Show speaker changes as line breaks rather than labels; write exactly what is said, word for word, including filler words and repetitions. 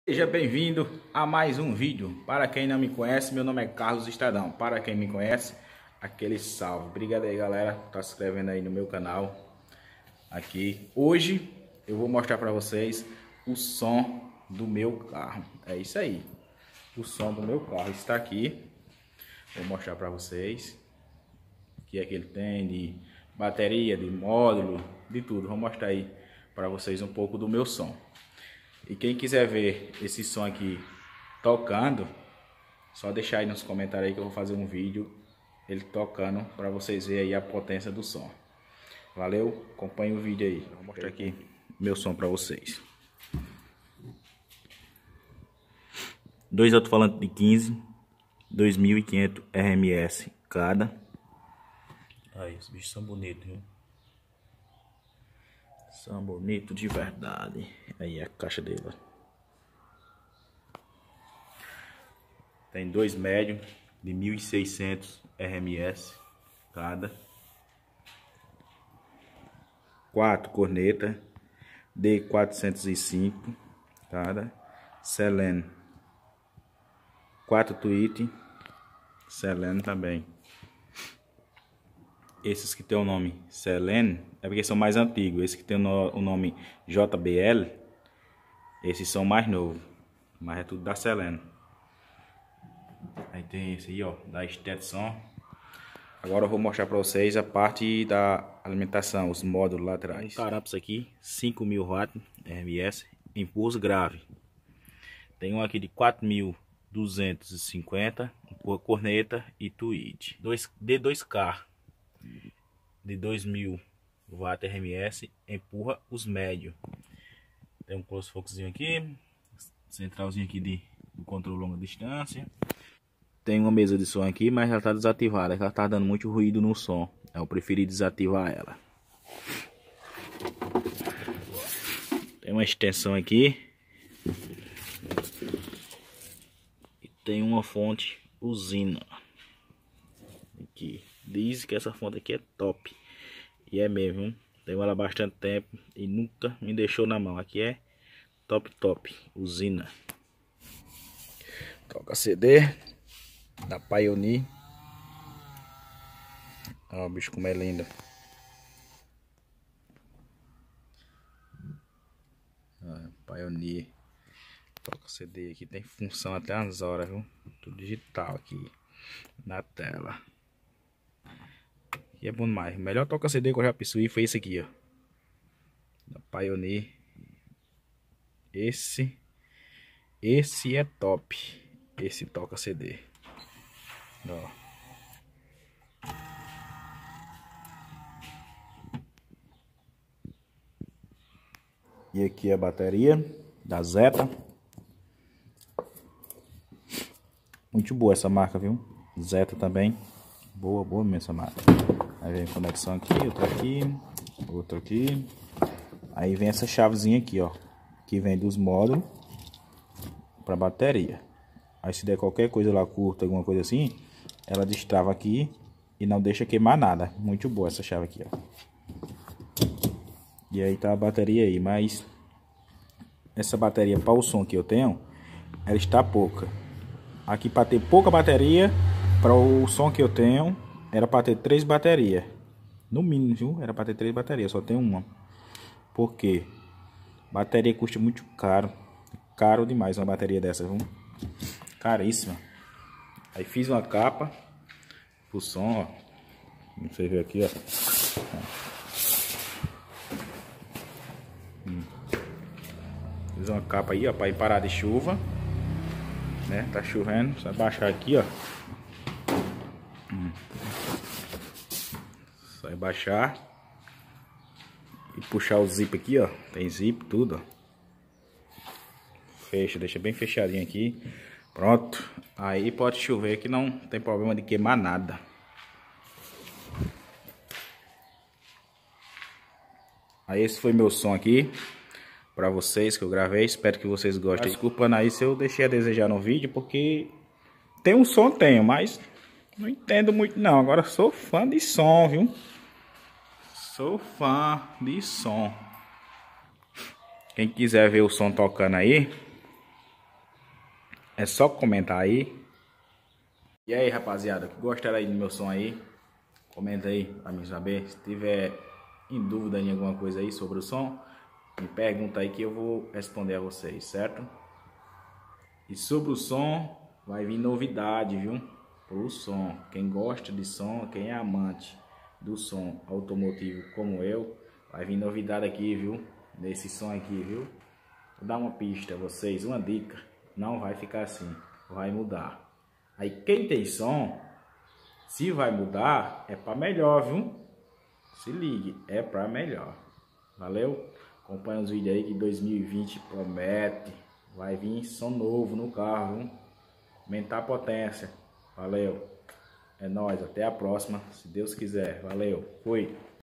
Seja bem-vindo a mais um vídeo. Para quem não me conhece, meu nome é Carlos Estadão. Para quem me conhece, aquele salve. Obrigado aí, galera, por estar se inscrevendo aí no meu canal. Aqui hoje eu vou mostrar para vocês o som do meu carro. É isso aí. O som do meu carro está aqui. Vou mostrar para vocês o que é que ele tem de bateria, de módulo, de tudo. Vou mostrar aí para vocês um pouco do meu som. E quem quiser ver esse som aqui tocando, só deixar aí nos comentários aí que eu vou fazer um vídeo ele tocando para vocês verem aí a potência do som. Valeu? Acompanhe o vídeo aí. Vou mostrar aqui meu som para vocês. Dois alto-falantes de quinze, dois mil e quinhentos R M S cada. Aí, os bichos são bonitos, viu? São bonitos de verdade. Aí a caixa dele. Tem dois médios de mil e seiscentos R M S cada. Quatro corneta D quatrocentos e cinco cada. Selene. Quatro tweet. Selene também. Esses que tem o nome Selene é porque são mais antigos. Esses que tem o nome J B L, esses são mais novos, mas é tudo da Selene. Aí tem esse aí, ó, da Stetson. Agora eu vou mostrar para vocês a parte da alimentação, os módulos lá atrás. Carapos aqui, cinco mil watts R M S, impulso grave. Tem um aqui de quatro mil duzentos e cinquenta, corneta e tweet. D dois K de dois mil watts R M S, empurra os médios. Tem um close focusinho aqui, centralzinho aqui de, de controle longa distância. Tem uma mesa de som aqui, mas ela está desativada, ela está dando muito ruído no som. Eu preferi desativar ela. Tem uma extensão aqui e tem uma fonte usina aqui. Diz que essa fonte aqui é top. E é mesmo, hein? Tenho ela há bastante tempo e nunca me deixou na mão. Aqui é top top, usina. Toca C D da Pioneer. Olha o bicho como é lindo. Olha, Pioneer. Toca C D aqui, tem função até as horas, viu? Tudo digital aqui na tela. E é bom demais. O melhor toca C D que eu já possuí foi esse aqui, ó. Da Pioneer. Esse. Esse é top. Esse toca C D. Ó. E aqui é a bateria da Zeta. Muito boa essa marca, viu? Zeta também. Boa, boa mesmo essa marca. Aí vem a conexão aqui, outra aqui, outra aqui. Aí vem essa chavezinha aqui, ó, que vem dos módulos para bateria. Aí se der qualquer coisa lá curta, alguma coisa assim, ela destrava aqui e não deixa queimar nada. Muito boa essa chave aqui, ó. E aí tá a bateria aí, mas essa bateria para o som que eu tenho, ela está pouca. Aqui para ter pouca bateria, para o som que eu tenho, era para ter três baterias. No mínimo, viu? Era para ter três baterias, só tem uma. Por quê? Bateria custa muito caro. Caro demais uma bateria dessa, viu? Caríssima. Aí fiz uma capa pro som, ó. Você vê aqui, ó. Hum. Fiz uma capa aí, ó, para ir parar de chuva. Né? Tá chovendo, só baixar aqui, ó. Hum. Só baixar e puxar o zip aqui, ó. Tem zip, tudo, ó. Fecha, deixa bem fechadinho aqui. Pronto. Aí pode chover que não tem problema de queimar nada. Aí esse foi meu som aqui pra vocês que eu gravei. Espero que vocês gostem. Desculpando aí se eu deixei a desejar no vídeo, porque tem um som, tenho, mas não entendo muito não. Agora sou fã de som, viu? Sou fã de som. Quem quiser ver o som tocando aí, é só comentar aí. E aí, rapaziada, que gostaram aí do meu som aí? Comenta aí pra mim saber. Se tiver em dúvida em alguma coisa aí sobre o som, me pergunta aí que eu vou responder a vocês, certo? E sobre o som, vai vir novidade, viu? Pro som. Quem gosta de som, quem é amante do som automotivo como eu, vai vir novidade aqui, viu? Nesse som aqui, viu? Vou dar uma pista a vocês, uma dica. Não vai ficar assim, vai mudar. Aí quem tem som, se vai mudar, é para melhor, viu? Se ligue, é para melhor. Valeu? Acompanha os vídeos aí que dois mil e vinte promete. Vai vir som novo no carro, viu? Aumentar a potência. Valeu. É nóis, até a próxima, se Deus quiser. Valeu, fui.